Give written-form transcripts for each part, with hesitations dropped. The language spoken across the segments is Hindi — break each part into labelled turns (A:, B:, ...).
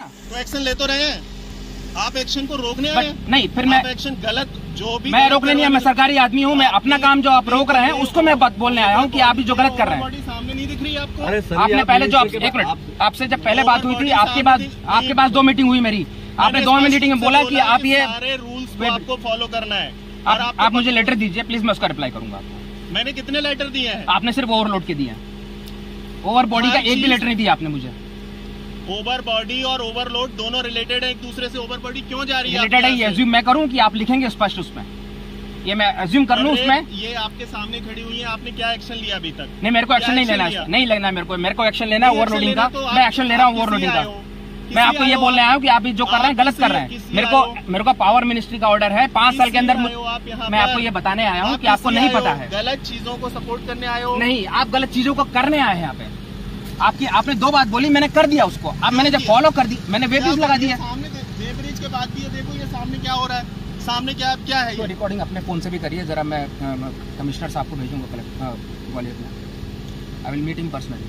A: तो एक्शन ले तो रहे हैं आप, एक्शन को रोकने आए हैं?
B: नहीं, फिर मैं
A: एक्शन गलत जो भी
B: मैं रोकने नहीं है, मैं सरकारी आदमी हूँ, मैं अपना काम जो आप रोक रहे हैं उसको मैं बात बोलने आया हूँ कि आप भी जो गलत कर रहे हैं।
A: सामने नहीं दिख रही है आपको?
C: अरे सर,
B: आपने पहले जो एक मिनट आपसे जब पहले बात हुई थी आपके पास 2 मीटिंग हुई मेरी, आपने 2 मीटिंग में बोला कि आप ये
A: सारे रूल्स को आपको फॉलो करना है।
B: आप मुझे लेटर दीजिए प्लीज, मैं उसका रिप्लाई करूंगा।
A: मैंने कितने लेटर दिए हैं?
B: आपने सिर्फ ओवरलोड के दिए हैं, ओवर बॉडी का एक भी लेटर नहीं दिया आपने मुझे।
A: ओवर बॉडी और ओवरलोड दोनों रिलेटेड है एक दूसरे से। ओवर बॉडी क्यों जा रही है?
B: रिलेटेड है, ये एज्यूम मैं करूं कि आप लिखेंगे स्पष्ट उसमें, ये मैं एज्यूम कर लूं उसमें?
A: ये आपके सामने खड़ी हुई है, आपने क्या एक्शन लिया अभी तक?
B: नहीं, मेरे को एक्शन नहीं लेना है, नहीं लेना है मेरे को एक्शन लेना है ओवरलोडिंग का। मैं एक्शन ले रहा हूँ ओवरलोडिंग का। मैं आपको ये बोलने आया हूँ कि आप जो कर रहे हैं गलत कर रहे हैं। मेरे को पावर मिनिस्ट्री का ऑर्डर है 5 साल के अंदर। मैं आपको ये बताने आया हूँ कि आपको नहीं पता है।
A: गलत चीजों को सपोर्ट करने आए हो?
B: नहीं, आप गलत चीजों को करने आए हैं यहाँ पे। आपने 2 बात बोली, मैंने कर दिया उसको। अब मैंने जब फॉलो कर दी, मैंने वेब ब्रिज लगा दिया।
A: सामने वेब ब्रिज के बाद भी ये देखो, ये सामने क्या हो रहा है, सामने क्या है?
B: तो रिकॉर्डिंग अपने फोन से भी करिए जरा, मैं कमिश्नर साहब को भेजूंगा ग्वालियर में। I will meet him personally.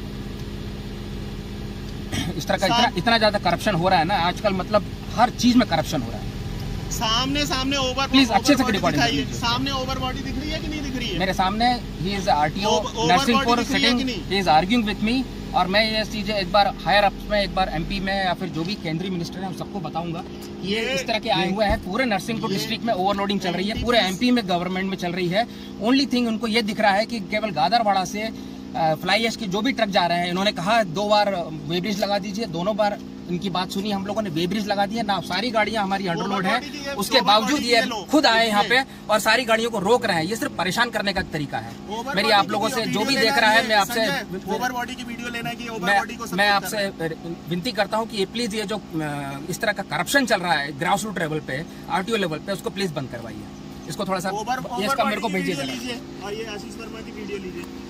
B: इस तरह का इतना ज्यादा करप्शन हो रहा है ना आजकल, मतलब हर चीज में करप्शन हो रहा है।
A: सामने ओवर
B: प्लीज अच्छे से रिकॉर्डिंग
A: दिखाइए। सामने ओवर बॉडी दिख रही है कि नहीं दिख रही है?
B: मेरे सामने he is RTO Narsinghpur sitting, he is arguing with me. और मैं ये चीजें एक बार हायर अप में, एक बार एमपी में, या फिर जो भी केंद्रीय मिनिस्टर हैं उन सबको बताऊंगा। ये इस तरह के आए हुए हैं। पूरे नरसिंहपुर डिस्ट्रिक्ट में ओवरलोडिंग चल रही है, पूरे एमपी में गवर्नमेंट में चल रही है। ओनली थिंग उनको ये दिख रहा है कि केवल गादरवाड़ा से फ्लाई ऐश के जो भी ट्रक जा रहे हैं, इन्होंने कहा 2 बार वे ब्रिज लगा दीजिए। दोनों बार इनकी बात सुनी, हम लोगों ने वे ब्रिज लगा दिया ना। सारी गाड़ियां हमारी अंडरलोड है, उसके बावजूद ये खुद आए यहाँ पे और सारी गाड़ियों को रोक रहे हैं। ये सिर्फ परेशान करने का तरीका है। मेरी आप लोगों से जो भी देख रहा है, मैं आपसे
A: ओवर बॉडी की वीडियो लेना है कि ओवर बॉडी को
B: मैं आपसे विनती करता हूँ कि ये प्लीज ये जो इस तरह का करप्शन चल रहा है ग्रास रूट लेवल पे, आरटीओ लेवल पे, उसको प्लीज बंद करवाइए। इसको थोड़ा सा इसका मेरे को भेजिए।
A: आइए आशीष वर्मा की वीडियो लीजिए।